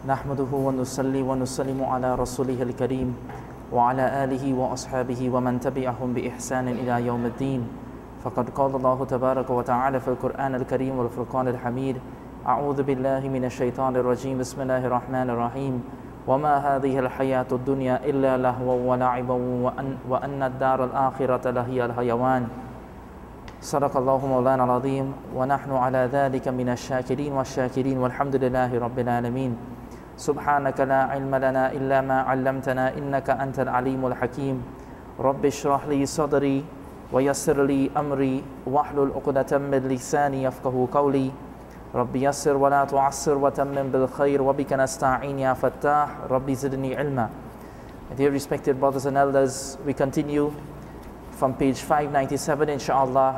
نحمده ونصلي ونسلم على رسوله الكريم وعلى آله وأصحابه ومن تبعهم بإحسان إلى يوم الدين. فقد قال الله تبارك وتعالى في القرآن الكريم والفرقان الحميد: أعوذ بالله من الشيطان الرجيم، بسم الله الرحمن الرحيم. وما هذه الحياة الدنيا إلا لهوا ولعبا وأن الدار الآخرة لهي الحيوان. صدق الله مولانا العظيم ونحن على ذلك من الشاكرين والشاكرين والحمد لله رب العالمين. سبحانك لا علم لنا إلا ما علمتنا إنك أنت العليم الحكيم. رب اشرح لي صدري ويسر لي أمري واحلل عقدة من لساني يفقهوا قولي. رب يسر ولا تعسر وتمم بالخير وبك نستعين يا فتاح رب زدني علما. Dear respected brothers and elders, we continue from page 597 inshallah.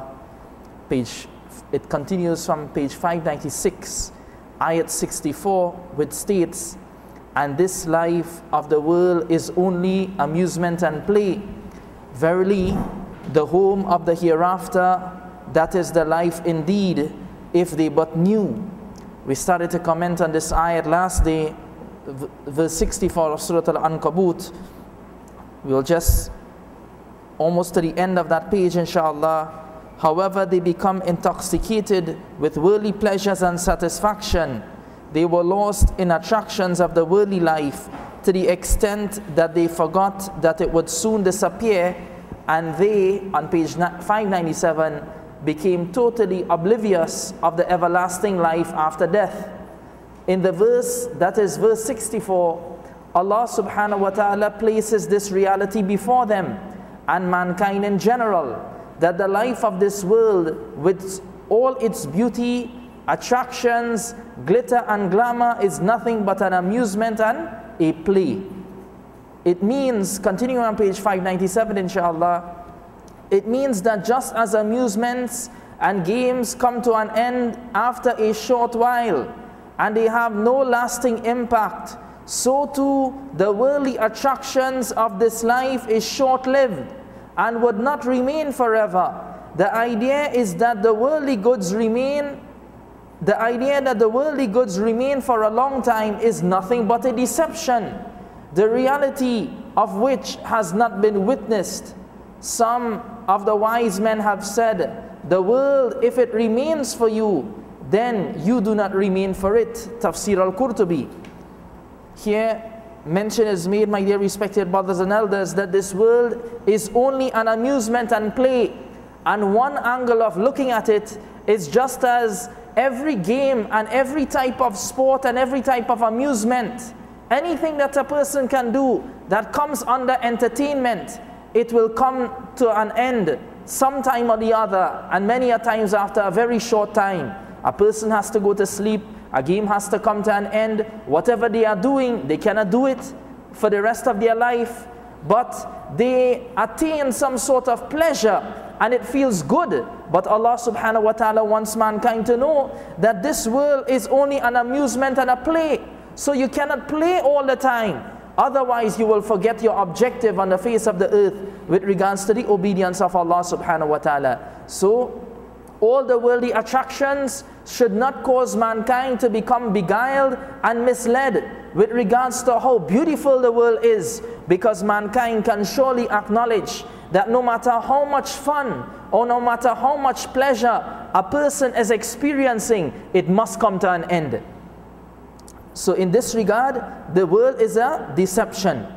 It continues from page 596, ayat 64, which states, "And this life of the world is only amusement and play. Verily, the home of the hereafter, that is the life indeed, if they but knew." We started to comment on this ayat last day, verse 64 of Suratul Ankabuut. We'll just almost to the end of that page inshallah. However, they become intoxicated with worldly pleasures and satisfaction. They were lost in attractions of the worldly life to the extent that they forgot that it would soon disappear, and they, on page 597, became totally oblivious of the everlasting life after death. In the verse, that is verse 64, Allah subhanahu wa ta'ala places this reality before them and mankind in general, that the life of this world, with all its beauty, attractions, glitter and glamour, is nothing but an amusement and a play. It means, continuing on page 597 inshallah, it means that just as amusements and games come to an end after a short while and they have no lasting impact, so too the worldly attractions of this life is short-lived and would not remain forever. The idea is that the worldly goods remain for a long time is nothing but a deception, the reality of which has not been witnessed. Some of the wise men have said, "The world, if it remains for you, then you do not remain for it." Tafseer al-Qurtubi. Here, mention is made, my dear respected brothers and elders, that this world is only an amusement and play. And one angle of looking at it is just as every game and every type of sport and every type of amusement, anything that a person can do that comes under entertainment, it will come to an end sometime or the other, and many a times after a very short time. A person has to go to sleep, a game has to come to an end. Whatever they are doing, they cannot do it for the rest of their life, but they attain some sort of pleasure and it feels good. But Allah subhanahu wa ta'ala wants mankind to know that this world is only an amusement and a play. So you cannot play all the time, otherwise you will forget your objective on the face of the earth with regards to the obedience of Allah subhanahu wa ta'ala. So all the worldly attractions should not cause mankind to become beguiled and misled with regards to how beautiful the world is, because mankind can surely acknowledge that no matter how much fun or no matter how much pleasure a person is experiencing, it must come to an end. So in this regard, the world is a deception.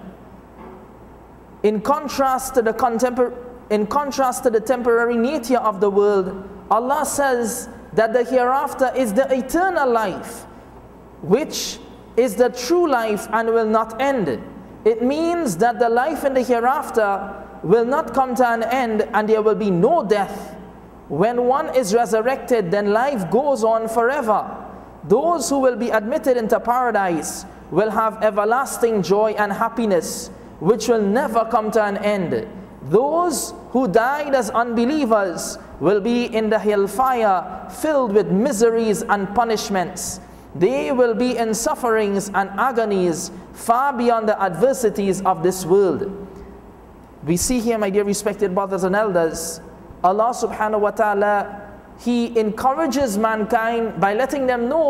In contrast to the temporary nature of the world, Allah says that the hereafter is the eternal life, which is the true life and will not end. It means that the life in the hereafter will not come to an end and there will be no death. When one is resurrected, then life goes on forever. Those who will be admitted into paradise will have everlasting joy and happiness, which will never come to an end. Those who died as unbelievers will be in the hellfire, filled with miseries and punishments. They will be in sufferings and agonies far beyond the adversities of this world. We see here, my dear respected brothers and elders, Allah subhanahu wa ta'ala, He encourages mankind by letting them know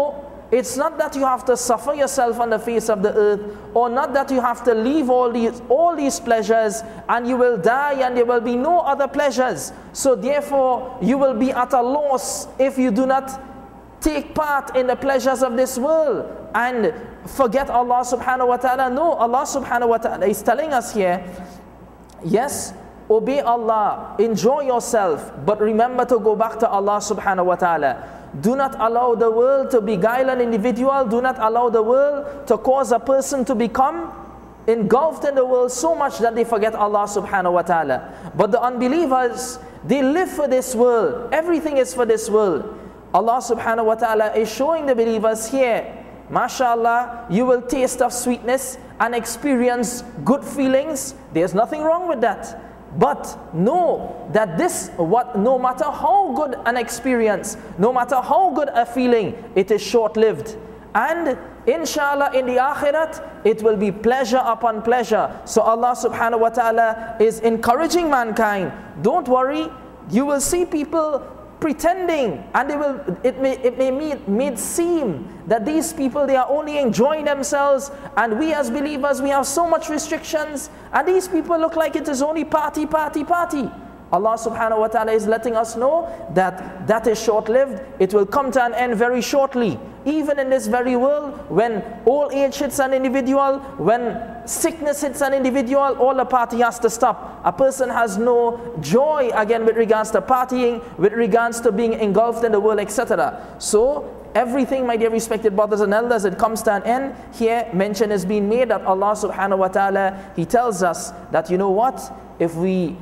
It's not that you have to suffer yourself on the face of the earth, or not that you have to leave all these pleasures and you will die and there will be no other pleasures. So therefore you will be at a loss if you do not take part in the pleasures of this world and forget Allah subhanahu wa ta'ala. No, Allah subhanahu wa ta'ala is telling us here, yes, obey Allah, enjoy yourself, but remember to go back to Allah subhanahu wa ta'ala. Do not allow the world to beguile an individual. Do not allow the world to cause a person to become engulfed in the world so much that they forget Allah subhanahu wa ta'ala. But the unbelievers, they live for this world. Everything is for this world. Allah subhanahu wa ta'ala is showing the believers here, mashallah, you will taste of sweetness and experience good feelings. There's nothing wrong with that. But know that no matter how good an experience, no matter how good a feeling, it is short-lived. And inshallah in the akhirat, it will be pleasure upon pleasure. So Allah subhanahu wa ta'ala is encouraging mankind. Don't worry, you will see people pretending, and it may seem that these people, they are only enjoying themselves, and we as believers, we have so much restrictions, and these people look like it is only party. Allah subhanahu wa ta'ala is letting us know that that is short-lived. It will come to an end very shortly. Even in this very world, when old age hits an individual, when sickness hits an individual, all the party has to stop. A person has no joy again with regards to partying, with regards to being engulfed in the world, etc. So everything, my dear respected brothers and elders, it comes to an end. Here mention is being made that Allah subhanahu wa ta'ala, He tells us that, you know what, if we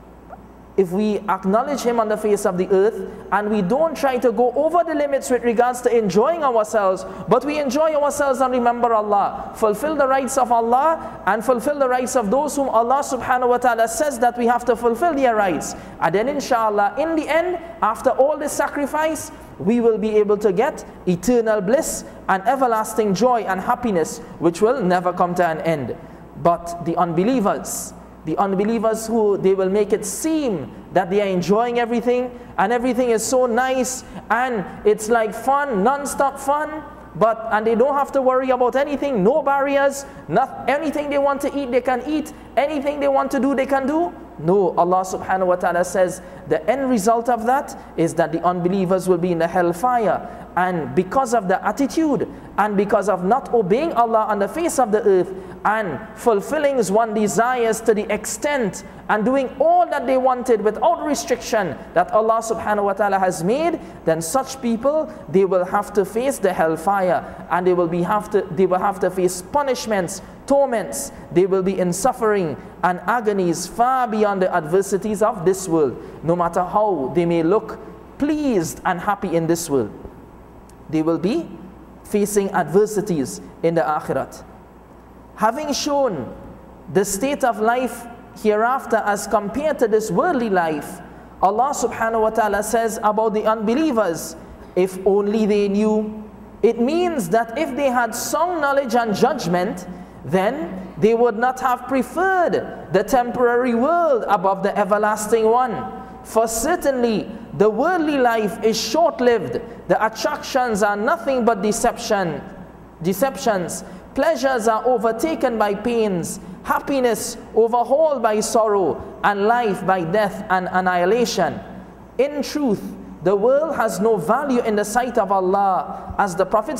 acknowledge Him on the face of the earth, and we don't try to go over the limits with regards to enjoying ourselves, but we enjoy ourselves and remember Allah, fulfill the rights of Allah and fulfill the rights of those whom Allah subhanahu wa ta'ala says that we have to fulfill their rights, and then inshallah in the end, after all this sacrifice, we will be able to get eternal bliss and everlasting joy and happiness, which will never come to an end. But the unbelievers who, they will make it seem that they are enjoying everything, and everything is so nice, and it's like fun, non-stop fun, and they don't have to worry about anything, no barriers, anything they want to eat, they can eat, anything they want to do, they can do. No, Allah subhanahu wa ta'ala says the end result of that is that the unbelievers will be in the hellfire. And because of the attitude, and because of not obeying Allah on the face of the earth, and fulfilling one's desires to the extent, and doing all that they wanted without restriction that Allah subhanahu wa ta'ala has made, then such people, they will have to face the hellfire, and they will have to face punishments, torments. They will be in suffering and agonies far beyond the adversities of this world, no matter how they may look pleased and happy in this world. They will be facing adversities in the akhirat. Having shown the state of life hereafter as compared to this worldly life, Allah subhanahu wa ta'ala says about the unbelievers, if only they knew. It means that if they had sound knowledge and judgment, then they would not have preferred the temporary world above the everlasting one. For certainly the worldly life is short-lived. The attractions are nothing but deceptions. Pleasures are overtaken by pains, happiness overhauled by sorrow, and life by death and annihilation. In truth, the world has no value in the sight of Allah. As the Prophet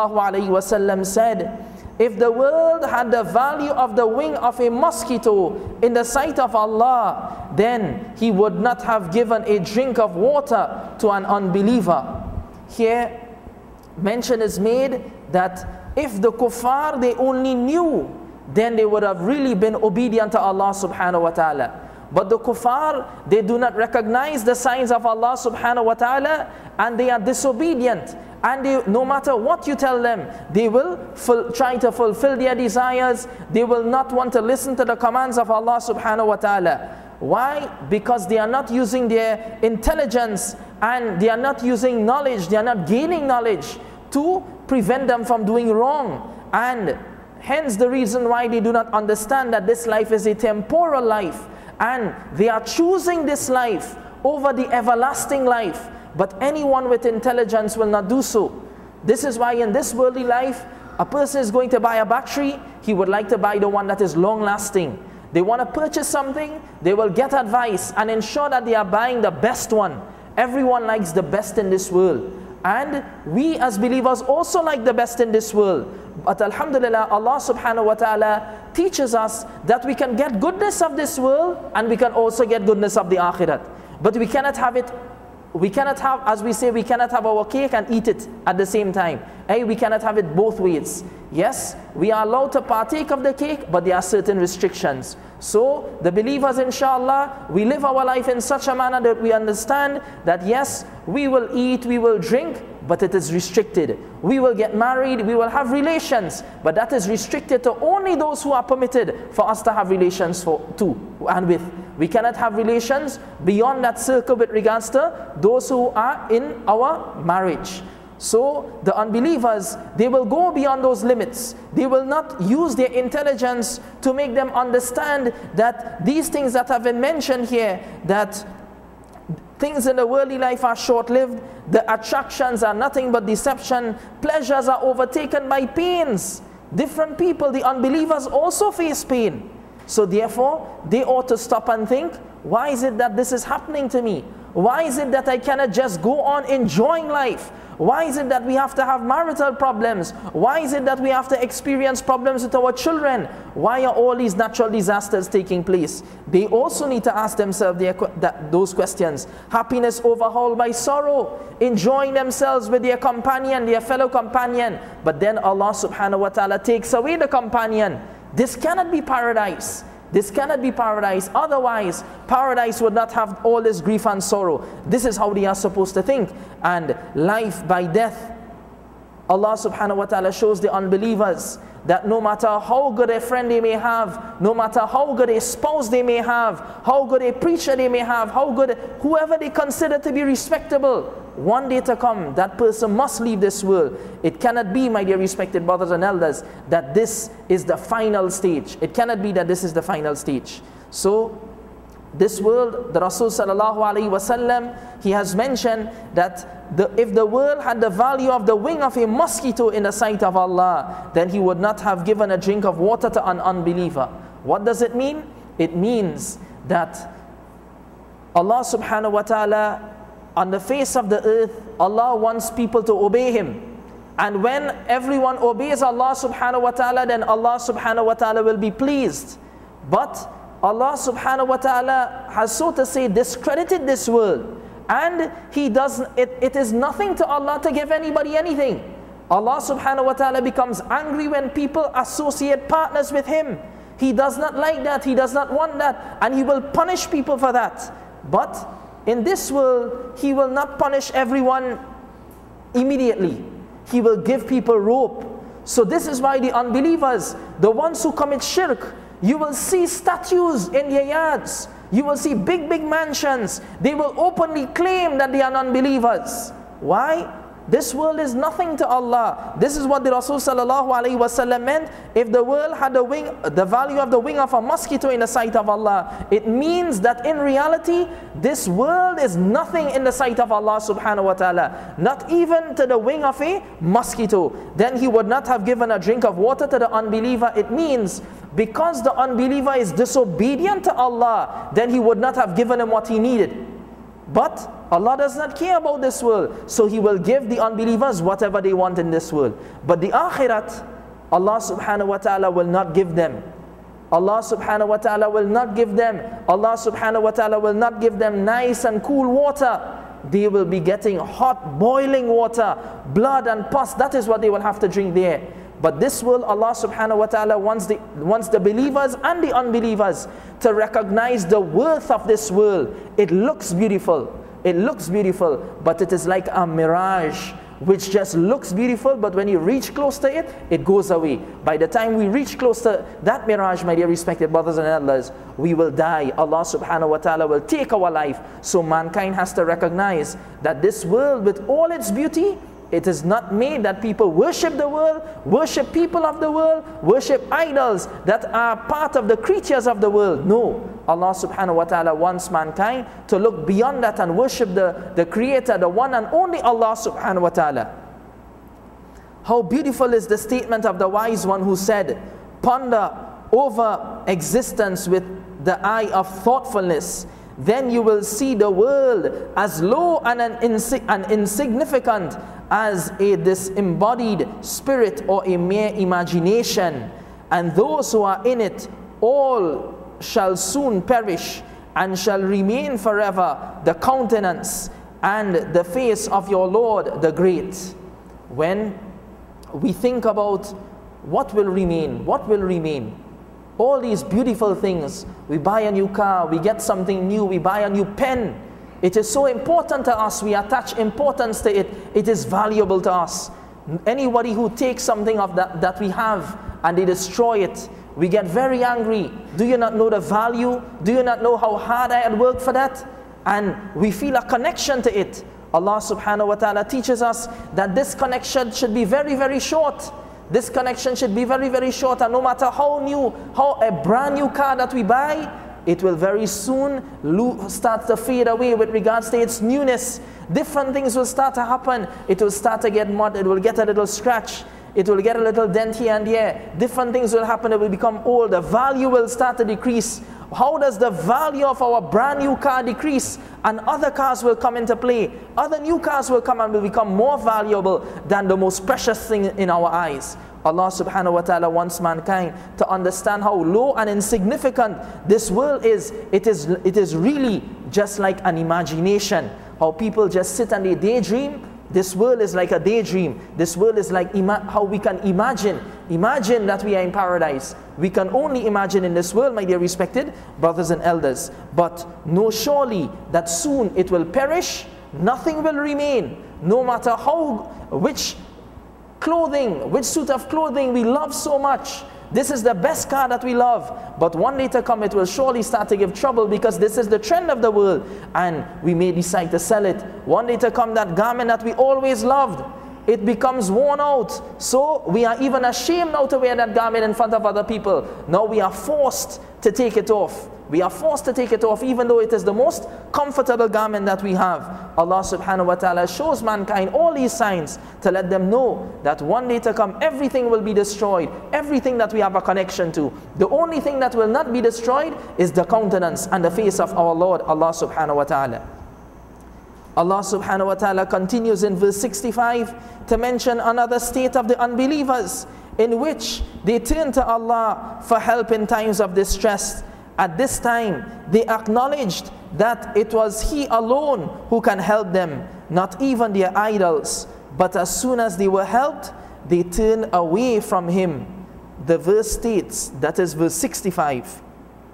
ﷺ said, if the world had the value of the wing of a mosquito in the sight of Allah, then He would not have given a drink of water to an unbeliever. Here, mention is made that if the kuffar, they only knew, then they would have really been obedient to Allah subhanahu wa ta'ala. But the kuffar, they do not recognize the signs of Allah subhanahu wa ta'ala, and they are disobedient. And they, no matter what you tell them, they will try to fulfill their desires. They will not want to listen to the commands of Allah subhanahu wa ta'ala. Why? Because they are not using their intelligence, and they are not using knowledge, they are not gaining knowledge to prevent them from doing wrong. And hence the reason why they do not understand that this life is a temporal life, and they are choosing this life over the everlasting life. But anyone with intelligence will not do so. This is why in this worldly life, a person is going to buy a battery, he would like to buy the one that is long lasting. They want to purchase something, they will get advice and ensure that they are buying the best one. Everyone likes the best in this world. And we as believers also like the best in this world. But alhamdulillah, Allah subhanahu wa ta'ala teaches us that we can get goodness of this world and we can also get goodness of the akhirat. But we cannot have it, we cannot have, as we say, we cannot have our cake and eat it at the same time. We cannot have it both ways. Yes, we are allowed to partake of the cake, but there are certain restrictions. So the believers, inshallah, we live our life in such a manner that we understand that yes, we will eat, we will drink, but it is restricted. We will get married, we will have relations, but that is restricted to only those who are permitted for us to have relations to and with. We cannot have relations beyond that circle with regards to those who are in our marriage. So the unbelievers, they will go beyond those limits. They will not use their intelligence to make them understand that these things that have been mentioned here, that things in the worldly life are short-lived, the attractions are nothing but deception, pleasures are overtaken by pains. Different people, the unbelievers also face pain. So therefore, they ought to stop and think, why is it that this is happening to me? Why is it that I cannot just go on enjoying life? Why is it that we have to have marital problems? Why is it that we have to experience problems with our children? Why are all these natural disasters taking place? They also need to ask themselves those questions. Happiness overhauled by sorrow, enjoying themselves with their companion, their fellow companion, but then Allah subhanahu wa ta'ala takes away the companion. This cannot be paradise. This cannot be paradise. Otherwise, paradise would not have all this grief and sorrow. This is how they are supposed to think. And life by death, Allah subhanahu wa ta'ala shows the unbelievers that no matter how good a friend they may have, no matter how good a spouse they may have, how good a preacher they may have, how good whoever they consider to be respectable, one day to come, that person must leave this world. It cannot be, my dear respected brothers and elders, that this is the final stage. It cannot be that this is the final stage. So, this world, the Rasul sallallahu alaihi wasallam, he has mentioned that if the world had the value of the wing of a mosquito in the sight of Allah, then He would not have given a drink of water to an unbeliever. What does it mean? It means that Allah subhanahu wa ta'ala, on the face of the earth, Allah wants people to obey Him. And when everyone obeys Allah subhanahu wa ta'ala, then Allah subhanahu wa ta'ala will be pleased. But Allah subhanahu wa ta'ala has, so to say, discredited this world. And it is nothing to Allah to give anybody anything. Allah subhanahu wa ta'ala becomes angry when people associate partners with Him. He does not like that, He does not want that, and He will punish people for that. But in this world, He will not punish everyone immediately. He will give people rope. So this is why the unbelievers, the ones who commit shirk, you will see statues in their yards. You will see big, big mansions. They will openly claim that they are non-believers. Why? This world is nothing to Allah. This is what the Rasul sallallahu alaihi wasallam meant. If the world had the wing, the value of the wing of a mosquito in the sight of Allah, it means that in reality, this world is nothing in the sight of Allah subhanahu wa ta'ala. Not even to the wing of a mosquito. Then He would not have given a drink of water to the unbeliever. It means because the unbeliever is disobedient to Allah, then He would not have given him what he needed. But Allah does not care about this world, so He will give the unbelievers whatever they want in this world. But the akhirat, Allah subhanahu wa ta'ala will not give them. Allah subhanahu wa ta'ala will not give them. Allah subhanahu wa ta'ala will not give them nice and cool water. They will be getting hot, boiling water, blood and pus. That is what they will have to drink there. But this world, Allah subhanahu wa ta'ala wants the believers and the unbelievers to recognize the worth of this world. It looks beautiful. It looks beautiful, but it is like a mirage which just looks beautiful, but when you reach close to it, it goes away. By the time we reach close to that mirage, my dear respected brothers and elders, we will die. Allah subhanahu wa ta'ala will take our life. So mankind has to recognize that this world with all its beauty, it is not made that people worship the world, worship people of the world, worship idols that are part of the creatures of the world. No. Allah subhanahu wa ta'ala wants mankind to look beyond that and worship the Creator, the one and only Allah subhanahu wa ta'ala. How beautiful is the statement of the wise one who said, ponder over existence with the eye of thoughtfulness. Then you will see the world as low and insignificant as a disembodied spirit or a mere imagination. And those who are in it, all shall soon perish and shall remain forever the countenance and the face of your Lord the Great. When we think about what will remain, all these beautiful things, we buy a new car, we get something new, we buy a new pen. It is so important to us, we attach importance to it, it is valuable to us. Anybody who takes something of that we have and they destroy it, we get very angry. Do you not know the value? Do you not know how hard I had worked for that? And we feel a connection to it. Allah subhanahu wa ta'ala teaches us that this connection should be very, very short. This connection should be very, very short, and no matter how a brand new car that we buy, it will very soon start to fade away with regards to its newness. Different things will start to happen. It will start to get mud, it will get a little scratch, it will get a little dent here and there. Different things will happen, it will become old, the value will start to decrease. How does the value of our brand new car decrease? And other cars will come into play. Other new cars will come and will become more valuable than the most precious thing in our eyes. Allah subhanahu wa ta'ala wants mankind to understand how low and insignificant this world is. It is really just like an imagination. How people just sit and they daydream. This world is like a daydream. This world is like how we can imagine that we are in paradise. We can only imagine in this world, my dear respected brothers and elders. But know surely that soon it will perish, nothing will remain. No matter which suit of clothing we love so much. This is the best car that we love. But one day to come, it will surely start to give trouble, because this is the trend of the world. And we may decide to sell it. One day to come, that garment that we always loved, it becomes worn out. So we are even ashamed now to wear that garment in front of other people. Now we are forced to take it off. We are forced to take it off, even though it is the most comfortable garment that we have. Allah subhanahu wa ta'ala shows mankind all these signs to let them know that one day to come, everything will be destroyed. Everything that we have a connection to. The only thing that will not be destroyed is the countenance and the face of our Lord, Allah subhanahu wa ta'ala. Allah subhanahu wa ta'ala continues in verse 65 to mention another state of the unbelievers, in which they turn to Allah for help in times of distress. At this time, they acknowledged that it was He alone who can help them, not even their idols. But as soon as they were helped, they turned away from Him. The verse states, that is verse 65.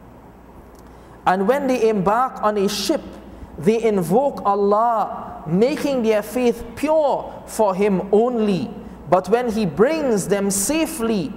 And when they embark on a ship, they invoke Allah, making their faith pure for Him only. But when He brings them safely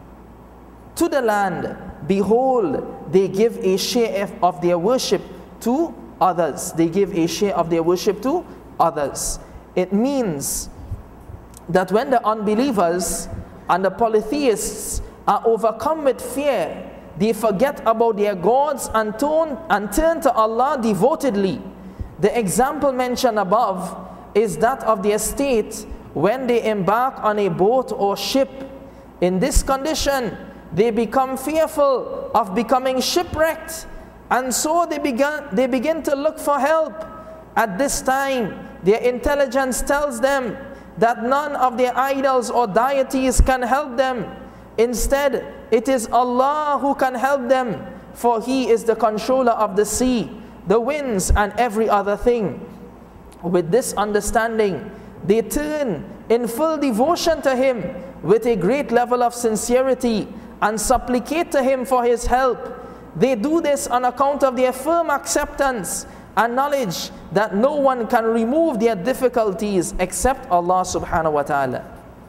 to the land, behold, they give a share of their worship to others. They give a share of their worship to others. It means that when the unbelievers and the polytheists are overcome with fear, they forget about their gods and turn to Allah devotedly. The example mentioned above is that of their state when they embark on a boat or ship. In this condition, they become fearful of becoming shipwrecked, and so they begin to look for help. At this time, their intelligence tells them that none of their idols or deities can help them. Instead, it is Allah who can help them, for He is the controller of the sea, the winds, and every other thing. With this understanding, they turn in full devotion to Him with a great level of sincerity and supplicate to Him for His help. They do this on account of their firm acceptance and knowledge that no one can remove their difficulties except Allah subhanahu wa ta'ala.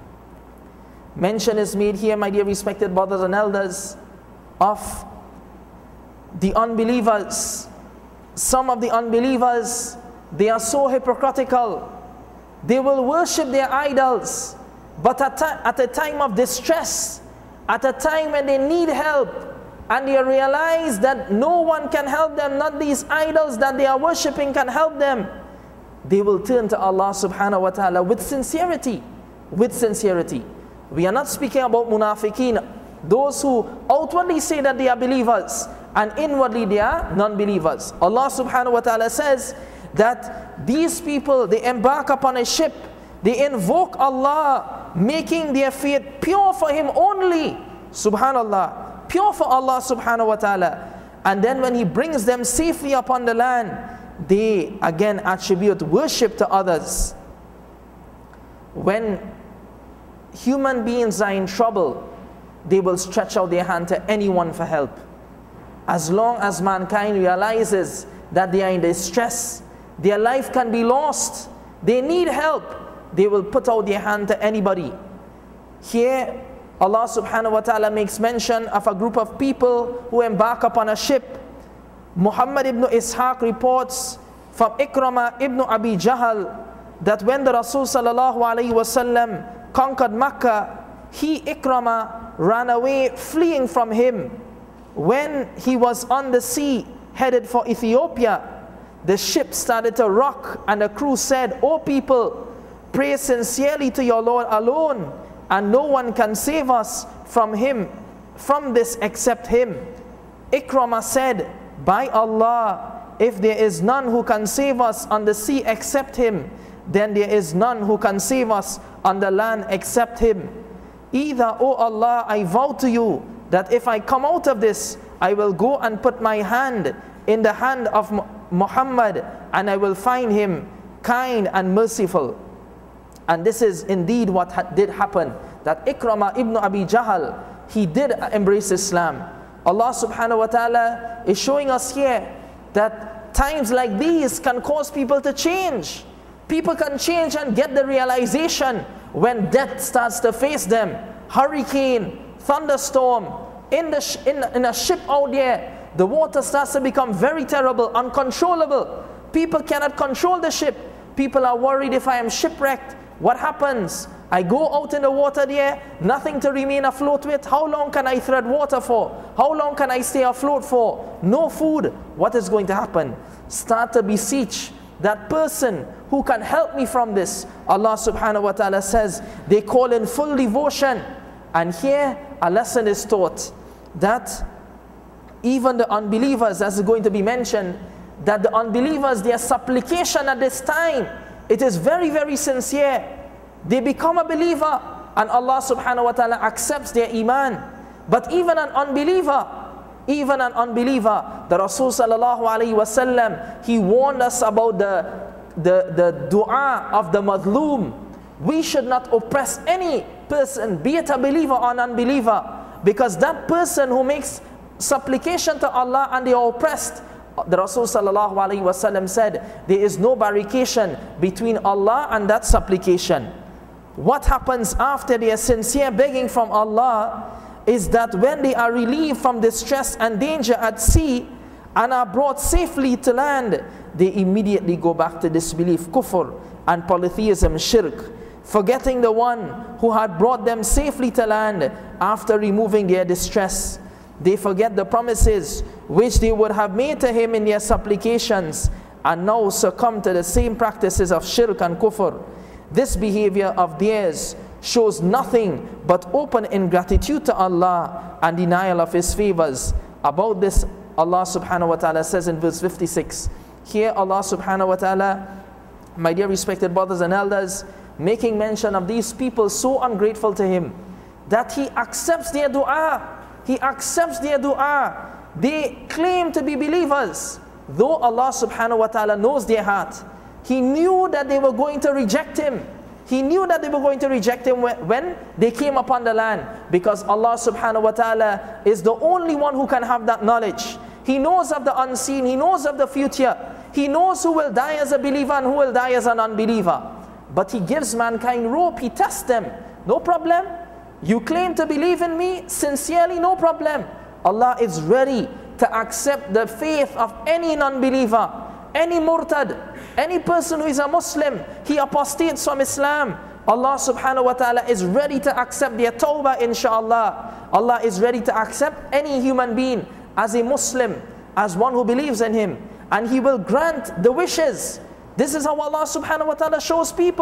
Mention is made here, my dear respected brothers and elders, of the unbelievers. Some of the unbelievers, they are so hypocritical. They will worship their idols, but at a time of distress, at a time when they need help, and they realize that no one can help them, not these idols that they are worshipping can help them, they will turn to Allah subhanahu wa ta'ala with sincerity, with sincerity. We are not speaking about munafiqeen, those who outwardly say that they are believers and inwardly they are non-believers. Allah subhanahu wa ta'ala says that these people, they embark upon a ship, they invoke Allah, making their faith pure for Him only. Subhanallah, pure for Allah subhanahu wa ta'ala. And then when He brings them safely upon the land, they again attribute worship to others. When human beings are in trouble, they will stretch out their hand to anyone for help. As long as mankind realizes that they are in distress, their life can be lost, they need help, they will put out their hand to anybody. Here, Allah subhanahu wa ta'ala makes mention of a group of people who embark upon a ship. Muhammad ibn Ishaq reports from Ikramah ibn Abi Jahl that when the Rasul sallallahu alayhi wasallam conquered Makkah, he, Ikramah, ran away fleeing from him. When he was on the sea headed for Ethiopia, the ship started to rock and the crew said, "O people, pray sincerely to your Lord alone, and no one can save us from this except Him." Ikramah said, "By Allah, if there is none who can save us on the sea except Him, then there is none who can save us on the land except Him. Either, O Allah, I vow to you that if I come out of this, I will go and put my hand in the hand of Muhammad, and I will find him kind and merciful." And this is indeed what did happen, that Ikramah ibn Abi Jahl, he did embrace Islam. Allah subhanahu wa ta'ala is showing us here that times like these can cause people to change. People can change and get the realization when death starts to face them. Hurricane, thunderstorm, in a ship out there, the water starts to become very terrible, uncontrollable. People cannot control the ship. People are worried, if I am shipwrecked, what happens? I go out in the water there, nothing to remain afloat with. How long can I tread water for? How long can I stay afloat for? No food. What is going to happen? Start to beseech that person who can help me from this. Allah subhanahu wa ta'ala says they call in full devotion. And here a lesson is taught that even the unbelievers, as is going to be mentioned, that the unbelievers, their supplication at this time, it is very, very sincere. They become a believer and Allah subhanahu wa ta'ala accepts their iman. But even an unbeliever, the Rasul sallallahu alayhi wa sallam, he warned us about the dua of the madloom. We should not oppress any person, be it a believer or an unbeliever, because that person who makes supplication to Allah and they are oppressed, the Rasul sallallahu alayhi wa sallam said, there is no barrication between Allah and that supplication. What happens after their sincere begging from Allah is that when they are relieved from distress and danger at sea and are brought safely to land, they immediately go back to disbelief, kufr and polytheism, shirk, forgetting the one who had brought them safely to land after removing their distress. They forget the promises which they would have made to Him in their supplications and now succumb to the same practices of shirk and kufr. This behavior of theirs shows nothing but open ingratitude to Allah and denial of His favors. About this, Allah subhanahu wa ta'ala says in verse 56. Here Allah subhanahu wa ta'ala, my dear respected brothers and elders, making mention of these people so ungrateful to Him, that He accepts their dua. He accepts their dua. They claim to be believers, though Allah subhanahu wa ta'ala knows their heart. He knew that they were going to reject Him. He knew that they were going to reject Him when they came upon the land, because Allah subhanahu wa ta'ala is the only one who can have that knowledge. He knows of the unseen, He knows of the future. He knows who will die as a believer and who will die as an unbeliever. But He gives mankind rope, He tests them. No problem. You claim to believe in me sincerely, no problem. Allah is ready to accept the faith of any non-believer, any murtad, any person who is a Muslim, he apostates from Islam. Allah subhanahu wa ta'ala is ready to accept their tawbah, inshallah. Allah is ready to accept any human being as a Muslim, as one who believes in Him. And He will grant the wishes. This is how Allah subhanahu wa ta'ala shows people.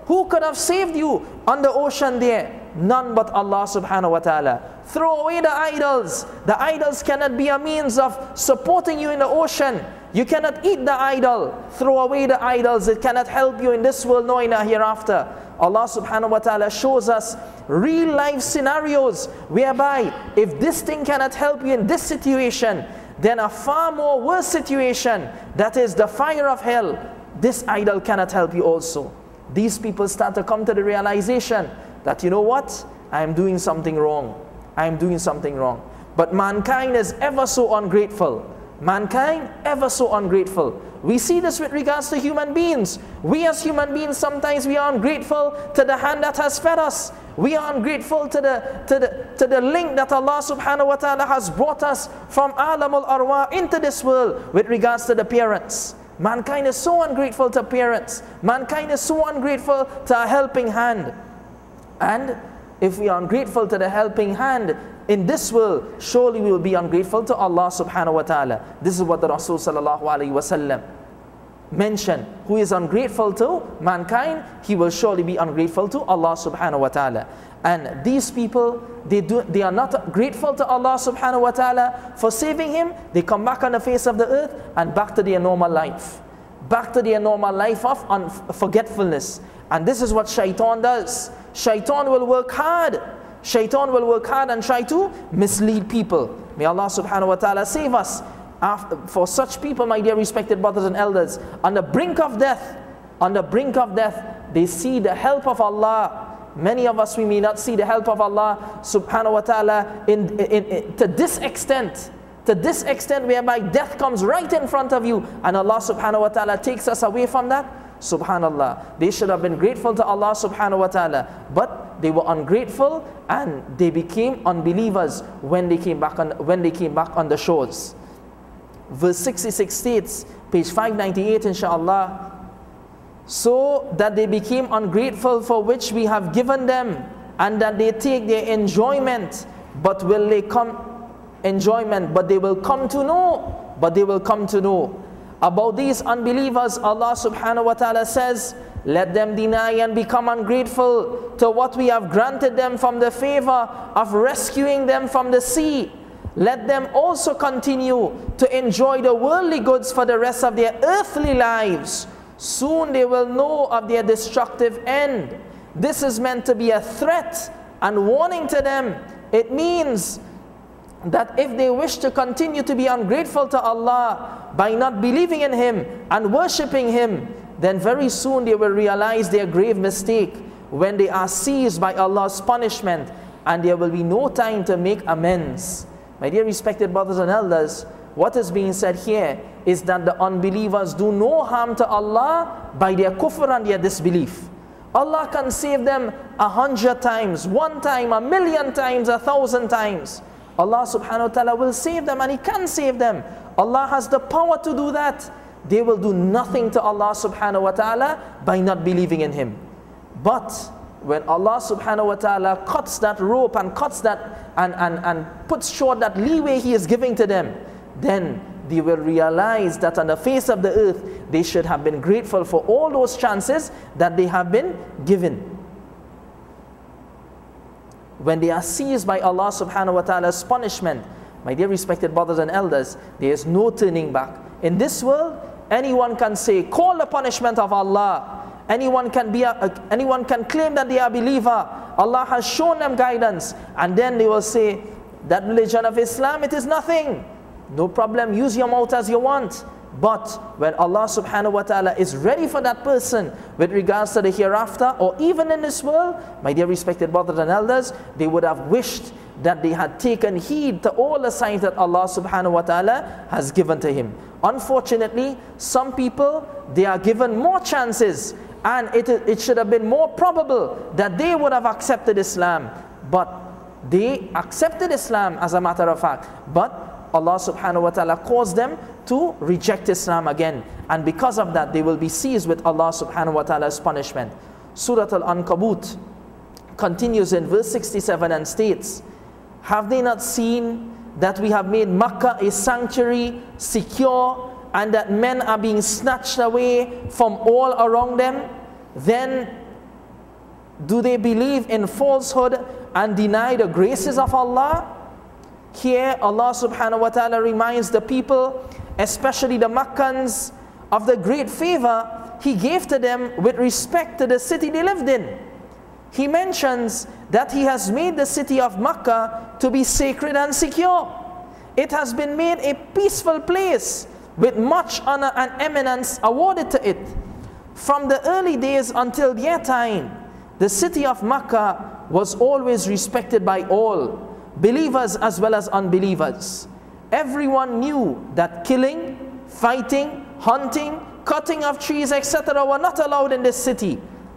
Who could have saved you on the ocean there? None but Allah subhanahu wa ta'ala. Throw away the idols. The idols cannot be a means of supporting you in the ocean. You cannot eat the idol. Throw away the idols. It cannot help you in this world nor in the hereafter. Allah subhanahu wa ta'ala shows us real life scenarios whereby if this thing cannot help you in this situation, then a far more worse situation, that is the fire of hell, this idol cannot help you also. These people start to come to the realization that, you know what, I am doing something wrong. I am doing something wrong. But mankind is ever so ungrateful. Mankind ever so ungrateful. We see this with regards to human beings. We as human beings, sometimes we are ungrateful to the hand that has fed us. We are ungrateful to the link that Allah subhanahu wa ta'ala has brought us from alamul arwah into this world with regards to the parents. Mankind is so ungrateful to parents. Mankind is so ungrateful to a helping hand. And if we are ungrateful to the helping hand in this world, surely we will be ungrateful to Allah subhanahu wa ta'ala. This is what the Rasul sallallahu alayhi wa sallam mentioned. Who is ungrateful to mankind, he will surely be ungrateful to Allah subhanahu wa ta'ala. And these people, they are not grateful to Allah subhanahu wa ta'ala for saving him. They come back on the face of the earth and back to their normal life. Back to their normal life of forgetfulness. And this is what shaitan does. Shaitan will work hard. Shaitan will work hard and try to mislead people. May Allah subhanahu wa ta'ala save us. For such people, my dear respected brothers and elders, on the brink of death, they see the help of Allah. Many of us, we may not see the help of Allah subhanahu wa ta'ala to this extent whereby death comes right in front of you and Allah subhanahu wa ta'ala takes us away from that. Subhanallah, they should have been grateful to Allah subhanahu wa ta'ala, but they were ungrateful and they became unbelievers when they came back on the shores. Verse 66 states, page 598 inshallah, so that they became ungrateful for which we have given them, and that they take their enjoyment, but they will come to know. About these unbelievers, Allah subhanahu wa ta'ala says, let them deny and become ungrateful to what we have granted them from the favor of rescuing them from the sea. Let them also continue to enjoy the worldly goods for the rest of their earthly lives. Soon they will know of their destructive end. This is meant to be a threat and warning to them. It means that if they wish to continue to be ungrateful to Allah by not believing in Him and worshipping Him, then very soon they will realize their grave mistake when they are seized by Allah's punishment, and there will be no time to make amends. My dear respected brothers and elders, what is being said here is that the unbelievers do no harm to Allah by their kufr and their disbelief. Allah can save them 100 times, 1 time, 1,000,000 times, 1,000 times. Allah subhanahu wa ta'ala will save them, and He can save them. Allah has the power to do that. They will do nothing to Allah subhanahu wa ta'ala by not believing in Him. But when Allah subhanahu wa ta'ala cuts that rope and cuts that and puts short that leeway He is giving to them, then they will realize that on the face of the earth they should have been grateful for all those chances that they have been given. When they are seized by Allah subhanahu wa ta'ala's punishment, my dear respected brothers and elders, there is no turning back. In this world, anyone can say, call the punishment of Allah. Anyone can claim that they are a believer. Allah has shown them guidance, and then they will say, that religion of Islam, it is nothing. No problem, use your mouth as you want. But when Allah subhanahu wa ta'ala is ready for that person with regards to the hereafter, or even in this world, my dear respected brothers and elders, they would have wished that they had taken heed to all the signs that Allah subhanahu wa ta'ala has given to him. Unfortunately, some people, they are given more chances, and it should have been more probable that they would have accepted Islam. But they accepted Islam as a matter of fact, but Allah subhanahu wa ta'ala caused them to reject Islam again, and because of that they will be seized with Allah subhanahu wa ta'ala's punishment. Suratul Ankabuut continues in verse 67 and states, have they not seen that we have made Makkah a sanctuary, secure, and that men are being snatched away from all around them? Then Do they believe in falsehood and deny the graces of Allah? Here Allah subhanahu wa ta'ala reminds the people, especially the Makkans, of the great favor He gave to them with respect to the city they lived in. He mentions that He has made the city of Makkah to be sacred and secure. It has been made a peaceful place with much honor and eminence awarded to it. From the early days until their time, the city of Makkah was always respected by all, believers as well as unbelievers. Everyone knew that killing, fighting, hunting, cutting of trees, etc. were not allowed in this city.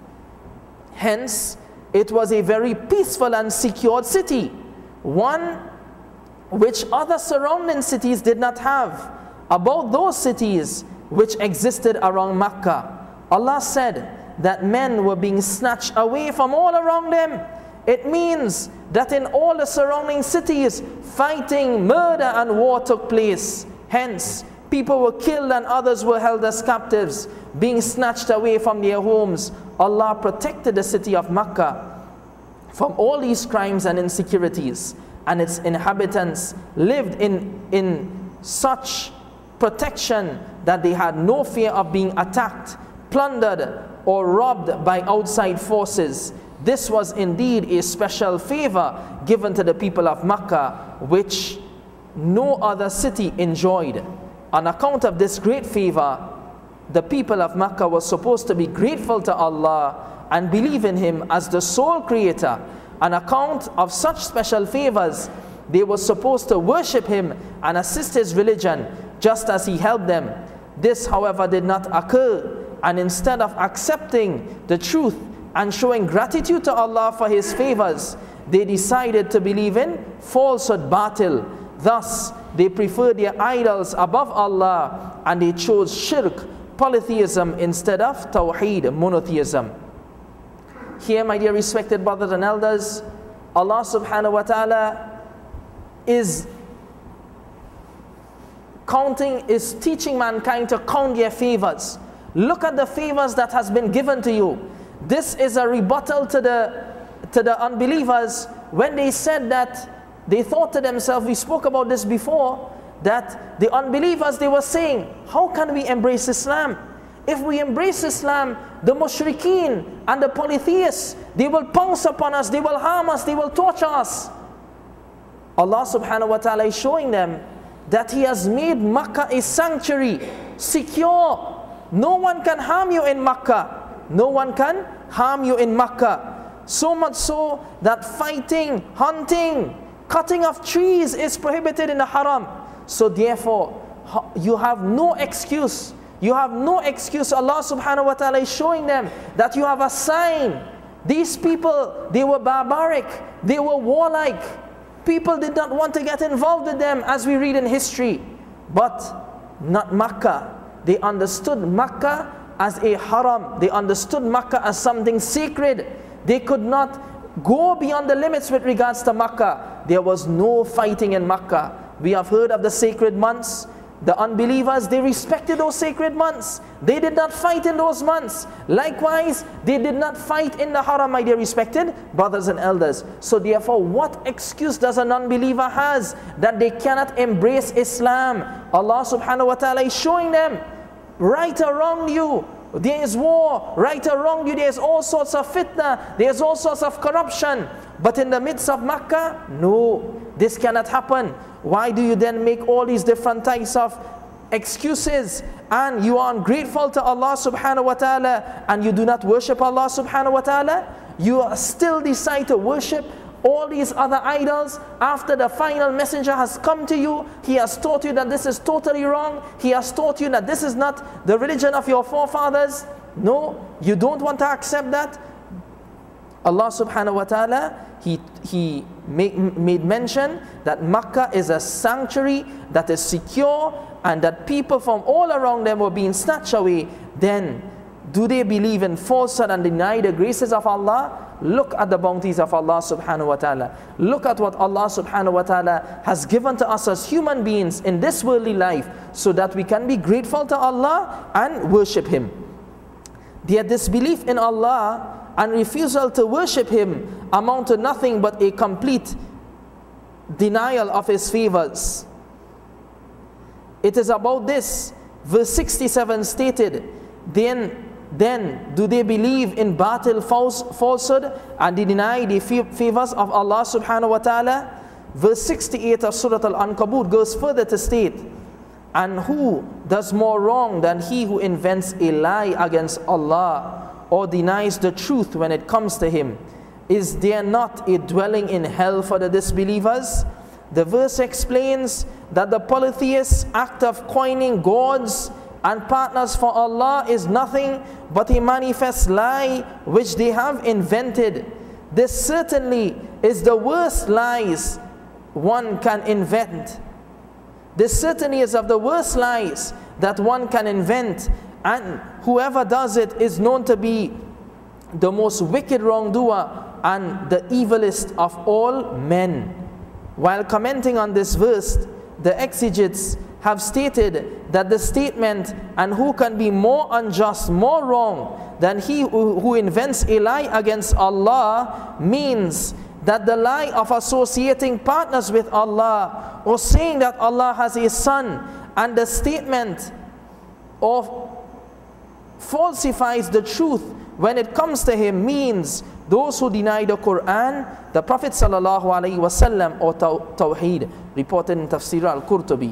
Hence, it was a very peaceful and secured city, one which other surrounding cities did not have. About those cities which existed around Makkah, Allah said that men were being snatched away from all around them. It means that in all the surrounding cities, fighting, murder and war took place. Hence, people were killed and others were held as captives, being snatched away from their homes. Allah protected the city of Makkah from all these crimes and insecurities, and its inhabitants lived in such protection that they had no fear of being attacked, plundered or robbed by outside forces. This was indeed a special favor given to the people of Makkah, which no other city enjoyed. On account of this great favor, the people of Makkah were supposed to be grateful to Allah and believe in Him as the sole creator. On account of such special favors, they were supposed to worship Him and assist His religion just as He helped them. This, however, did not occur, and instead of accepting the truth and showing gratitude to Allah for His favors, they decided to believe in falsehood, batil. Thus, they preferred their idols above Allah, and they chose shirk, polytheism, instead of tawheed, monotheism. Here, my dear respected brothers and elders, Allah subhanahu wa ta'ala is teaching mankind to count their favors. Look at the favors that has been given to you. This is a rebuttal to the unbelievers when they said that they thought to themselves, we spoke about this before, that the unbelievers, they were saying, how can we embrace Islam? If we embrace Islam, the mushrikeen and the polytheists, they will pounce upon us, they will harm us, they will torture us. Allah subhanahu wa ta'ala is showing them that He has made Makkah a sanctuary, secure. No one can harm you in Makkah. No one can harm you in Makkah. So much so that fighting, hunting, cutting of trees is prohibited in the haram. So therefore, you have no excuse. You have no excuse. Allah subhanahu wa ta'ala is showing them that you have a sign. These people, they were barbaric, they were warlike. People did not want to get involved with them, as we read in history. But not Makkah. They understood Makkah as a haram. They understood Makkah as something sacred. They could not go beyond the limits with regards to Makkah. There was no fighting in Makkah. We have heard of the sacred months. The unbelievers, they respected those sacred months. They did not fight in those months. Likewise, they did not fight in the haram, my dear respected brothers and elders. So therefore, what excuse does a non-believer has that they cannot embrace Islam? Allah subhanahu wa ta'ala is showing them, right around you, there is war. Right around you, there is all sorts of fitna. There is all sorts of corruption. But in the midst of Makkah, no, this cannot happen. Why do you then make all these different types of excuses, and you are ungrateful to Allah subhanahu wa ta'ala, and you do not worship Allah subhanahu wa ta'ala? You still decide to worship all these other idols after the final messenger has come to you. He has taught you that this is totally wrong. He has taught you that this is not the religion of your forefathers. No, you don't want to accept that. Allah subhanahu wa ta'ala, He made mention that Makkah is a sanctuary that is secure, and that people from all around them were being snatched away. Then, do they believe in falsehood and deny the graces of Allah? Look at the bounties of Allah subhanahu wa ta'ala. Look at what Allah subhanahu wa ta'ala has given to us as human beings in this worldly life, so that we can be grateful to Allah and worship Him. Their disbelief in Allah and refusal to worship Him amount to nothing but a complete denial of His favors. It is about this. Verse 67 stated, then do they believe in batil falsehood and they deny the favors of Allah subhanahu wa ta'ala? Verse 68 of Suratul Ankabuut goes further to state, and who does more wrong than he who invents a lie against Allah or denies the truth when it comes to Him? Is there not a dwelling in hell for the disbelievers? The verse explains that the polytheists' act of coining gods and partners for Allah is nothing but a manifest lie which they have invented. This certainly is the worst lies one can invent. This certainly is of the worst lies that one can invent, and whoever does it is known to be the most wicked wrongdoer and the evilest of all men. While commenting on this verse, the exegetes have stated that the statement, and who can be more unjust, more wrong than he who invents a lie against Allah, means that the lie of associating partners with Allah or saying that Allah has a son, and the statement of falsifies the truth when it comes to Him, means those who deny the Quran, the Prophet sallallahu alaihi wasallam, or Tawheed, reported in Tafseer al-Qurtubi.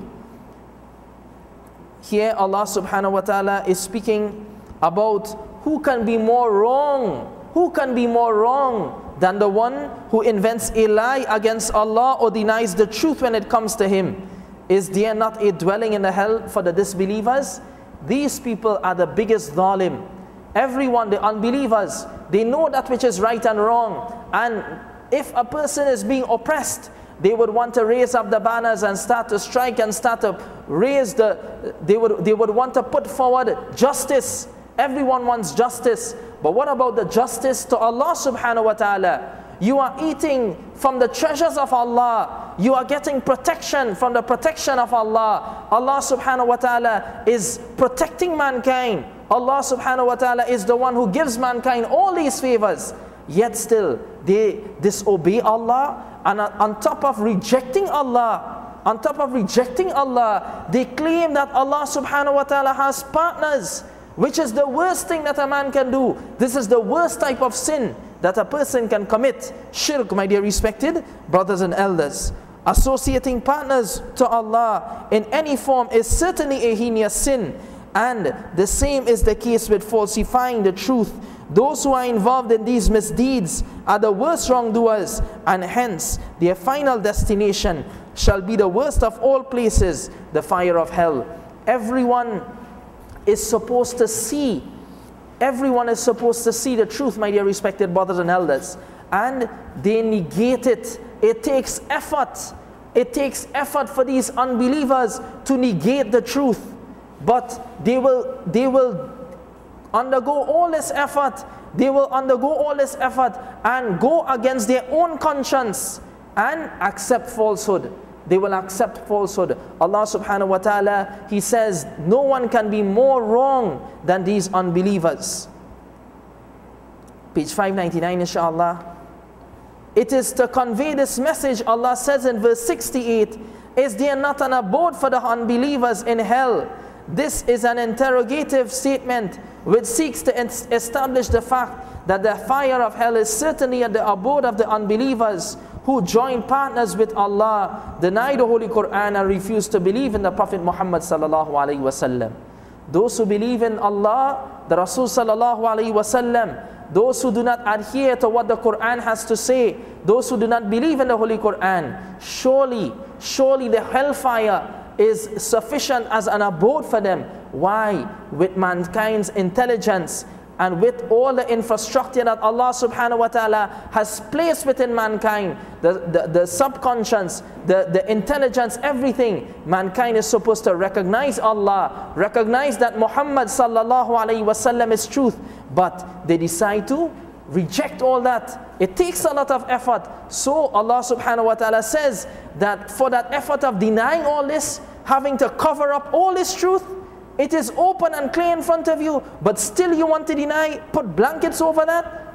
Here Allah subhanahu wa ta'ala is speaking about who can be more wrong, who can be more wrong than the one who invents a lie against Allah or denies the truth when it comes to Him. Is there not a dwelling in the hell for the disbelievers? These people are the biggest zalim. Everyone, the unbelievers, they know that which is right and wrong, and if a person is being oppressed, they would want to raise up the banners and start to strike and start to raise they would want to put forward justice. Everyone wants justice. But what about the justice to Allah subhanahu wa ta'ala? You are eating from the treasures of Allah. You are getting protection from the protection of Allah. Allah subhanahu wa ta'ala is protecting mankind. Allah subhanahu wa ta'ala is the one who gives mankind all these favors. Yet still, they disobey Allah, and on top of rejecting Allah, they claim that Allah subhanahu wa ta'ala has partners, which is the worst thing that a man can do. This is the worst type of sin that a person can commit. Shirk, my dear respected brothers and elders. Associating partners to Allah in any form is certainly a heinous sin, and the same is the case with falsifying the truth. Those who are involved in these misdeeds are the worst wrongdoers, and hence their final destination shall be the worst of all places, the fire of hell. Everyone is supposed to see the truth, my dear respected brothers and elders, and they negate it. It takes effort. It takes effort for these unbelievers to negate the truth, but they will undergo all this effort. They will undergo all this effort and go against their own conscience and accept falsehood. They will accept falsehood. Allah subhanahu wa ta'ala, He says, no one can be more wrong than these unbelievers. Page 599, inshallah. It is to convey this message, Allah says in verse 68, is there not an abode for the unbelievers in hell? This is an interrogative statement which seeks to establish the fact that the fire of hell is certainly at the abode of the unbelievers who join partners with Allah, deny the Holy Quran, and refuse to believe in the Prophet Muhammad sallallahu alaihi wasallam. Those who believe in Allah, the Rasul sallallahu alaihi wasallam, those who do not adhere to what the Quran has to say, those who do not believe in the Holy Quran, surely the hellfire is sufficient as an abode for them. Why? With mankind's intelligence and with all the infrastructure that Allah subhanahu wa ta'ala has placed within mankind, the subconscious, the intelligence, everything, mankind is supposed to recognize Allah, recognize that Muhammad sallallahu alayhi wasallam is truth, but they decide to reject all that. It takes a lot of effort. So Allah subhanahu wa ta'ala says that for that effort of denying all this, having to cover up all this truth, it is open and clear in front of you, but still you want to deny, put blankets over that?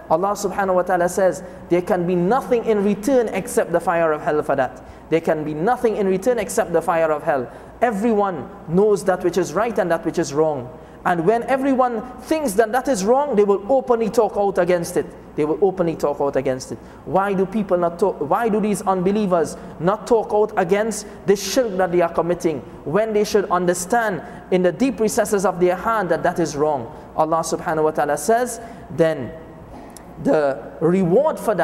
Allah subhanahu wa ta'ala says, there can be nothing in return except the fire of hell for that. There can be nothing in return except the fire of hell. Everyone knows that which is right and that which is wrong. And when everyone thinks that that is wrong, they will openly talk out against it. They will openly talk out against it. Why do people not talk? Why do these unbelievers not talk out against the shirk that they are committing, when they should understand in the deep recesses of their heart that that is wrong? Allah subhanahu wa ta'ala says, then the reward for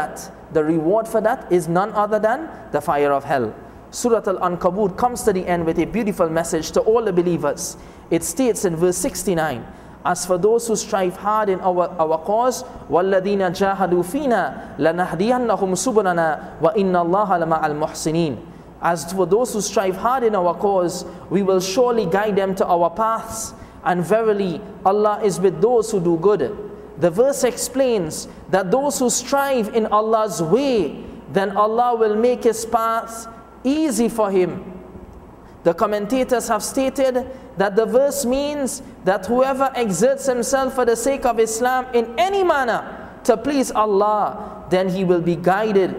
that is none other than the fire of hell. Suratul Ankabuut comes to the end with a beautiful message to all the believers. It states in verse 69, as for those who strive hard in our cause, وَالَّذِينَ جَاهَدُوا فِينَا لَنَهْدِيَنَّهُمْ سُبُلَنَا وَإِنَّ اللَّهَ لَمَعَ الْمُحْسِنِينَ. As for those who strive hard in our cause, we will surely guide them to our paths, and verily Allah is with those who do good. The verse explains that those who strive in Allah's way, then Allah will make His path easy for him. The commentators have stated that the verse means that whoever exerts himself for the sake of Islam in any manner to please Allah, then he will be guided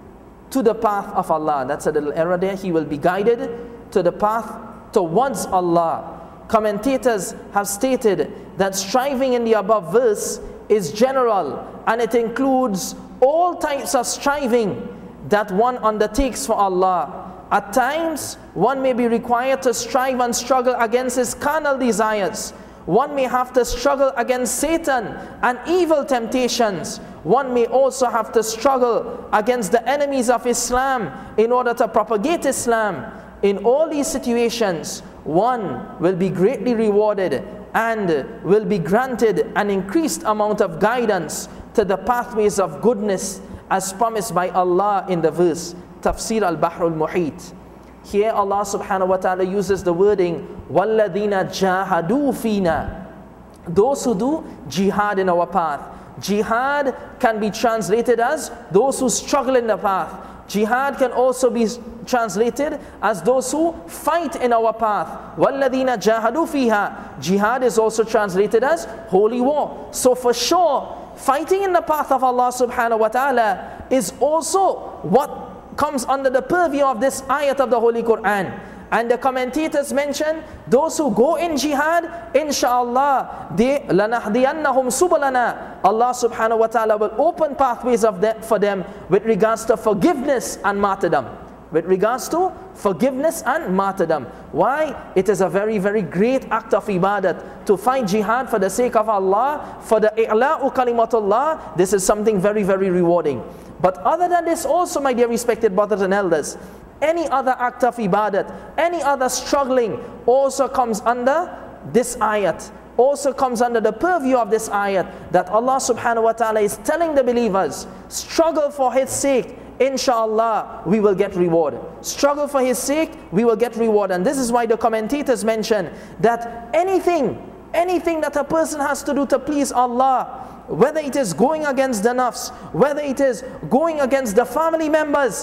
to the path of Allah. That's a little error there. He will be guided to the path towards Allah. Commentators have stated that striving in the above verse is general, and it includes all types of striving that one undertakes for Allah. At times, one may be required to strive and struggle against his carnal desires. One may have to struggle against Satan and evil temptations. One may also have to struggle against the enemies of Islam in order to propagate Islam. In all these situations, one will be greatly rewarded and will be granted an increased amount of guidance to the pathways of goodness as promised by Allah in the verse Tafseer al-Bahr al-Muhit. Here Allah subhanahu wa ta'ala uses the wording وَالَّذِينَ جَاهَدُوا فِينَا. Those who do jihad in our path. Jihad can be translated as those who struggle in the path. Jihad can also be translated as those who fight in our path. وَالَّذِينَ جَاهَدُوا فِيهَا. Jihad is also translated as holy war. So for sure, fighting in the path of Allah subhanahu wa ta'ala is also what comes under the purview of this ayat of the Holy Quran. And the commentators mention those who go in jihad, inshallah, لَنَهْدِيَنَّهُمْ سُبُلَنَا. Allah subhanahu wa ta'ala will open pathways for them with regards to forgiveness and martyrdom. With regards to forgiveness and martyrdom. Why? It is a very, very great act of ibadat to fight jihad for the sake of Allah, for the i'la'u kalimatullah. This is something very, very rewarding. But other than this also, my dear respected brothers and elders, any other act of ibadat, any other struggling also comes under this ayat, also comes under the purview of this ayat, that Allah subhanahu wa ta'ala is telling the believers, struggle for His sake, inshallah we will get reward. Struggle for His sake, we will get reward. And this is why the commentators mention that anything that a person has to do to please Allah, whether it is going against the nafs, whether it is going against the family members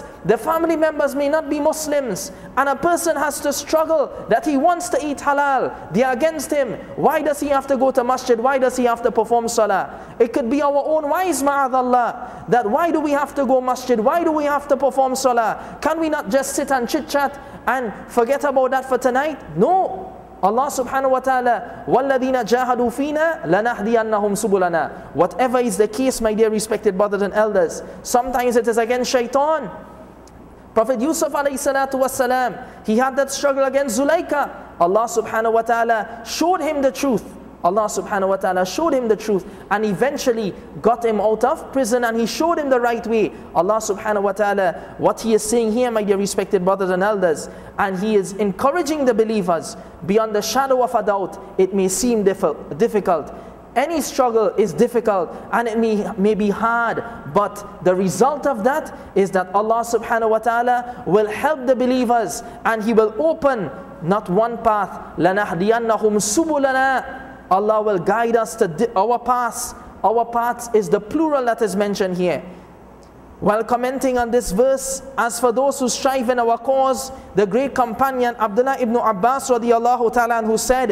may not be Muslims, and a person has to struggle that he wants to eat halal, they are against him. Why does he have to go to masjid? Why does he have to perform salah? It could be our own wives, ma'adallah, that why do we have to go masjid? Why do we have to perform salah? Can we not just sit and chit chat and forget about that for tonight? No. Allah subhanahu wa ta'ala, وَالَّذِينَ جَاهَدُوا فِينَا لَنَهْدِيَنَّهُمْ سُبُلَنَا. Whatever is the case, my dear respected brothers and elders, sometimes it is against shaitan. Prophet Yusuf alayhi salatu wasalam, he had that struggle against Zulaika. Allah subhanahu wa ta'ala showed him the truth. Allah subhanahu wa ta'ala showed him the truth and eventually got him out of prison, and He showed him the right way. Allah subhanahu wa ta'ala, what He is saying here, my dear respected brothers and elders, and He is encouraging the believers beyond the shadow of a doubt. It may seem difficult. Any struggle is difficult and it may be hard, but the result of that is that Allah subhanahu wa ta'ala will help the believers and He will open not one path, لَنَهْدِيَنَّهُمْ سُبُلَنَا. Allah will guide us to our paths. Our paths is the plural that is mentioned here. While commenting on this verse, as for those who strive in our cause, the great companion Abdullah ibn Abbas radiyallahu ta'ala anhu said,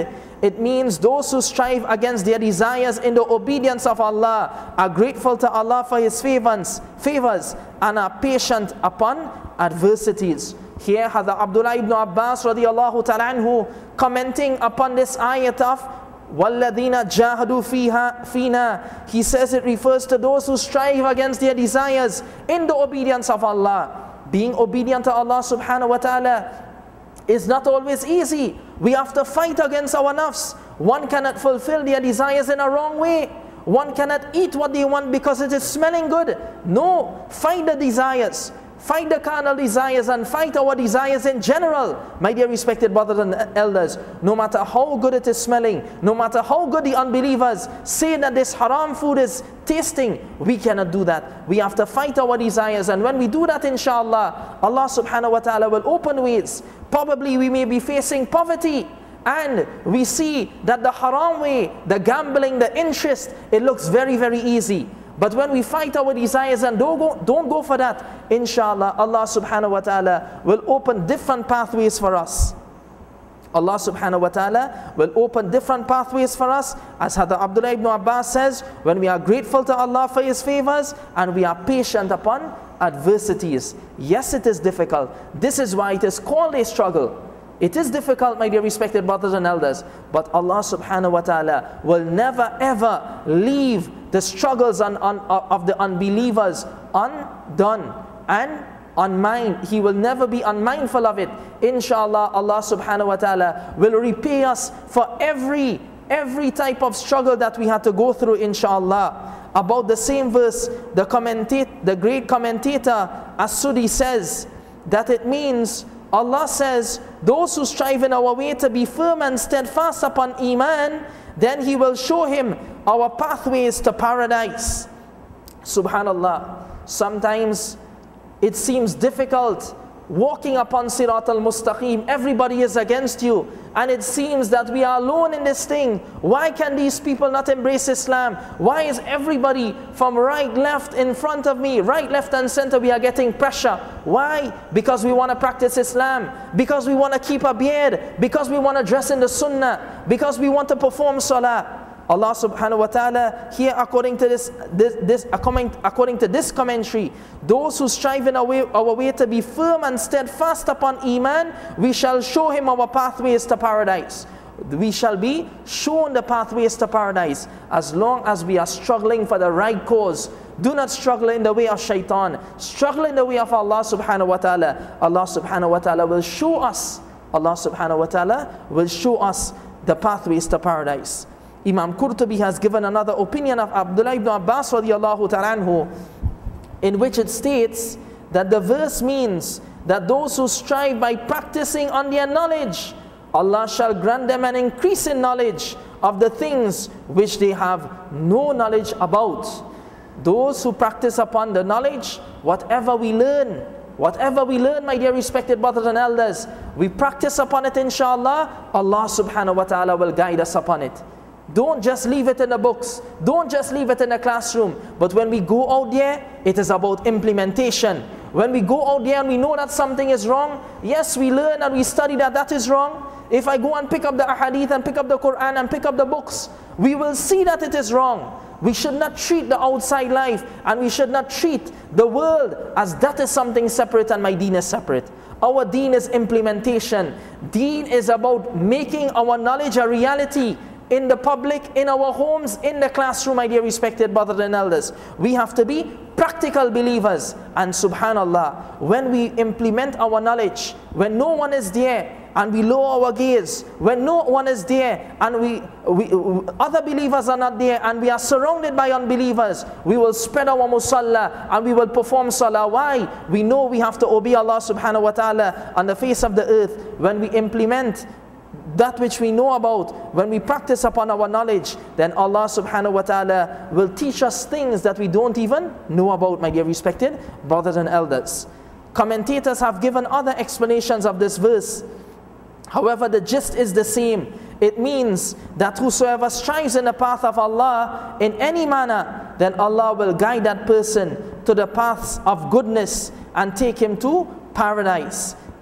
It means those who strive against their desires in the obedience of Allah are grateful to Allah for His favors and are patient upon adversities. Here Hazrat Abdullah ibn Abbas radiallahu ta'ala anhu, commenting upon this ayat of وَالَّذِينَ جَاهَدُوا فِينَا, he says it refers to those who strive against their desires in the obedience of Allah. Being obedient to Allah subhanahu wa ta'ala is not always easy. We have to fight against our nafs. One cannot fulfill their desires in a wrong way. One cannot eat what they want because it is smelling good. No, fight the desires. Fight the carnal desires and fight our desires in general. My dear respected brothers and elders, no matter how good it is smelling, no matter how good the unbelievers say that this haram food is tasting, we cannot do that. We have to fight our desires, and when we do that, inshallah, Allah subhanahu wa ta'ala will open ways. Probably we may be facing poverty, and we see that the haram way, the gambling, the interest, it looks very, very easy. But when we fight our desires and don't go for that, inshallah, Allah subhanahu wa ta'ala will open different pathways for us. Allah subhanahu wa ta'ala will open different pathways for us. As Hazrat Abdullah ibn Abbas says, when we are grateful to Allah for His favors and we are patient upon adversities. Yes, it is difficult. This is why it is called a struggle. It is difficult, my dear respected brothers and elders, but Allah subhanahu wa ta'ala will never ever leave the struggles of the unbelievers undone and unmind. He will never be unmindful of it. Inshallah, Allah subhanahu wa ta'ala will repay us for every type of struggle that we had to go through, inshallah. About the same verse, the great commentator As-Sudi says that it means, Allah says, those who strive in our way to be firm and steadfast upon Iman, then He will show him our pathways to paradise. Subhanallah. Sometimes it seems difficult walking upon Suratul Mustaqim. Everybody is against you, and it seems that we are alone in this thing. Why can these people not embrace Islam? Why is everybody from right, left, in front of me, right, left and center, we are getting pressure? Why? Because we want to practice Islam, because we want to keep a beard, because we want to dress in the sunnah, because we want to perform salah. Allah subhanahu wa ta'ala here, according to this commentary, those who strive in our way to be firm and steadfast upon Iman, we shall show him our pathways to paradise. We shall be shown the pathways to paradise as long as we are struggling for the right cause. Do not struggle in the way of shaitan. Struggle in the way of Allah subhanahu wa ta'ala. Allah subhanahu wa ta'ala will show us. Allah subhanahu wa ta'ala will show us the pathways to paradise. Imam Qurtubi has given another opinion of Abdullah ibn Abbas radiallahu ta'ala anhu, in which it states that the verse means that those who strive by practicing on their knowledge, Allah shall grant them an increase in knowledge of the things which they have no knowledge about. Those who practice upon the knowledge, whatever we learn, my dear respected brothers and elders, we practice upon it, inshallah, Allah subhanahu wa ta'ala will guide us upon it. Don't just leave it in the books. Don't just leave it in the classroom. But when we go out there, it is about implementation. When we go out there and we know that something is wrong, yes, we learn and we study that is wrong. If I go and pick up the ahadith and pick up the Quran and pick up the books, we will see that it is wrong. We should not treat the outside life and we should not treat the world as that is something separate and my deen is separate. Our deen is implementation. Deen is about making our knowledge a reality. In the public, in our homes, in the classroom, my dear respected brothers and elders. We have to be practical believers. And subhanallah, when we implement our knowledge, when no one is there, and we lower our gaze, when no one is there, and other believers are not there, and we are surrounded by unbelievers, we will spread our musalla, and we will perform salah. Why? We know we have to obey Allah subhanahu wa ta'ala on the face of the earth. When we implement that which we know about, when we practice upon our knowledge, then Allah subhanahu wa ta'ala will teach us things that we don't even know about, my dear respected brothers and elders. Commentators have given other explanations of this verse. However, the gist is the same. It means that whosoever strives in the path of Allah in any manner, then Allah will guide that person to the paths of goodness and take him to paradise.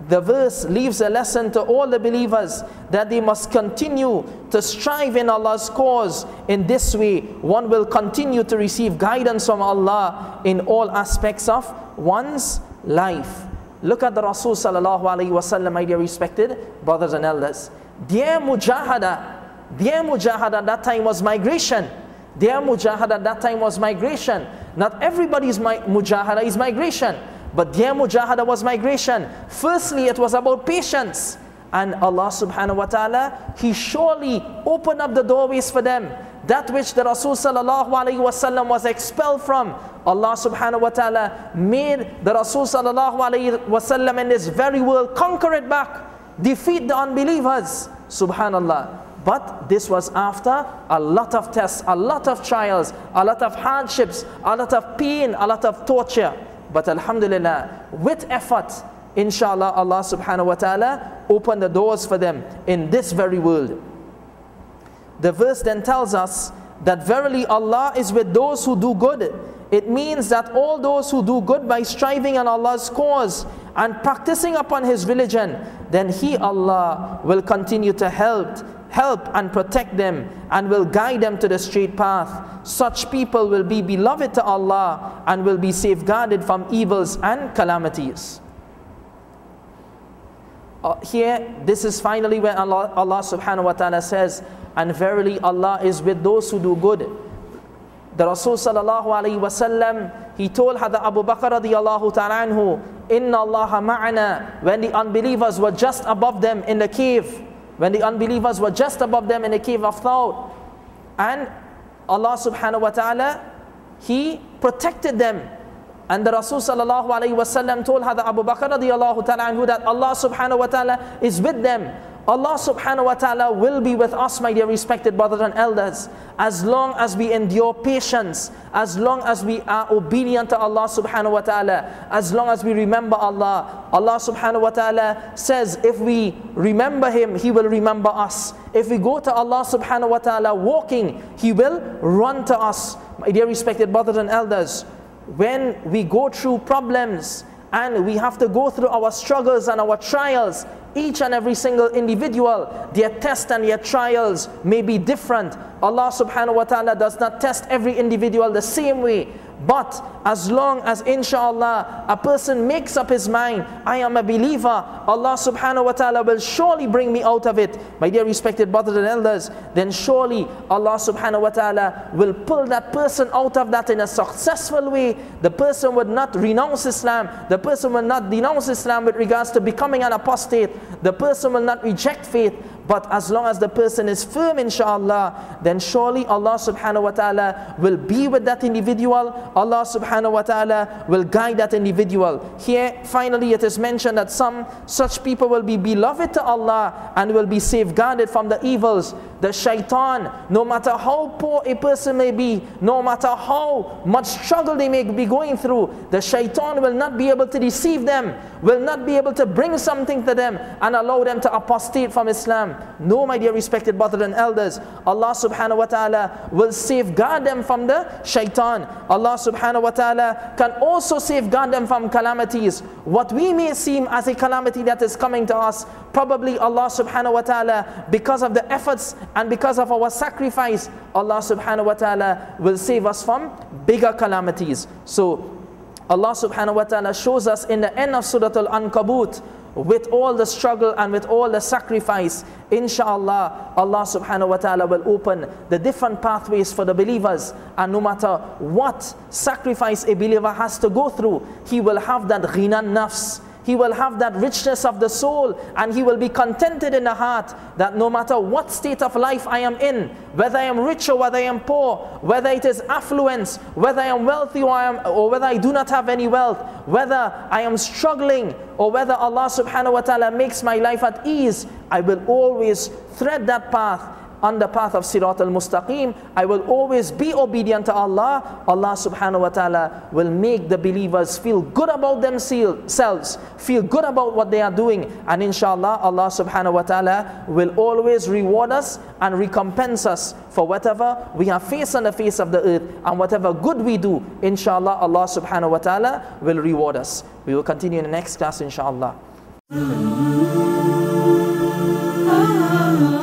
the verse leaves a lesson to all the believers that they must continue to strive in Allah's cause. In this way, one will continue to receive guidance from Allah in all aspects of one's life. Look at the Rasul sallallahu alaihi wasallam, my dear respected brothers and elders. Their mujahada at that time was migration. Their mujahada at that time was migration. Not everybody's mujahada is migration, but their mujahada was migration. Firstly, it was about patience. And Allah subhanahu wa ta'ala, He surely opened up the doorways for them. That which the Rasul sallallahu alaihi wasallam was expelled from, Allah subhanahu wa ta'ala made the Rasul sallallahu alaihi wasallam in this very world conquer it back, defeat the unbelievers. Subhanallah. But this was after a lot of tests, a lot of trials, a lot of hardships, a lot of pain, a lot of torture. But alhamdulillah, with effort, inshallah, Allah subhanahu wa ta'ala opened the doors for them in this very world. The verse then tells us that verily Allah is with those who do good. It means that all those who do good by striving on Allah's cause and practicing upon His religion, then He, Allah, will continue to help and protect them and will guide them to the straight path. Such people will be beloved to Allah and will be safeguarded from evils and calamities. Here, this is finally when Allah subhanahu wa ta'ala says, and verily Allah is with those who do good. The Rasul sallallahu alayhi wa sallam, he told Hadha Abu Bakr radiyallahu ta'ala anhu, Inna Allaha ma'ana, when the unbelievers were just above them in the cave. When the unbelievers were just above them in the cave of thought. And Allah subhanahu wa ta'ala, He protected them. And the Rasul sallallahu alayhi wa sallam told Hadha Abu Bakr radiyallahu ta'ala anhu that Allah subhanahu wa ta'ala is with them. Allah subhanahu wa ta'ala will be with us, my dear respected brothers and elders, as long as we endure patience, as long as we are obedient to Allah subhanahu wa ta'ala, as long as we remember Allah. Allah subhanahu wa ta'ala says, if we remember Him, He will remember us. If we go to Allah subhanahu wa ta'ala walking, He will run to us. My dear respected brothers and elders, when we go through problems and we have to go through our struggles and our trials, each and every single individual, their tests and their trials may be different. Allah subhanahu wa ta'ala does not test every individual the same way. But as long as inshallah a person makes up his mind, I am a believer, Allah subhanahu wa ta'ala will surely bring me out of it. My dear respected brothers and elders, then surely Allah subhanahu wa ta'ala will pull that person out of that in a successful way. The person would not renounce Islam. The person will not denounce Islam with regards to becoming an apostate. The person will not reject faith. But as long as the person is firm, inshallah, then surely Allah subhanahu wa ta'ala will be with that individual. Allah subhanahu wa ta'ala will guide that individual. Here, finally, it is mentioned that some such people will be beloved to Allah and will be safeguarded from the evils. The shaitan, no matter how poor a person may be, no matter how much struggle they may be going through, the shaitan will not be able to deceive them, will not be able to bring something to them and allow them to apostate from Islam. No, my dear respected brothers and elders, Allah subhanahu wa ta'ala will safeguard them from the shaitan. Allah subhanahu wa ta'ala can also safeguard them from calamities. What we may seem as a calamity that is coming to us, probably Allah subhanahu wa ta'ala, because of the efforts and because of our sacrifice, Allah subhanahu wa ta'ala will save us from bigger calamities. So Allah subhanahu wa ta'ala shows us in the end of Suratul Ankabuut, with all the struggle and with all the sacrifice, inshallah, Allah subhanahu wa ta'ala will open the different pathways for the believers. And no matter what sacrifice a believer has to go through, he will have that ghina nafs. He will have that richness of the soul, and he will be contented in the heart that no matter what state of life I am in, whether I am rich or whether I am poor, whether it is affluence, whether I am wealthy or whether I do not have any wealth, whether I am struggling or whether Allah subhanahu wa ta'ala makes my life at ease, I will always thread that path on the path of Suratul Mustaqim. I will always be obedient to Allah. Allah subhanahu wa ta'ala will make the believers feel good about themselves, feel good about what they are doing, and inshallah Allah subhanahu wa ta'ala will always reward us and recompense us for whatever we have faced on the face of the earth, and whatever good we do, inshallah Allah subhanahu wa ta'ala will reward us. We will continue in the next class, inshallah. ah, ah.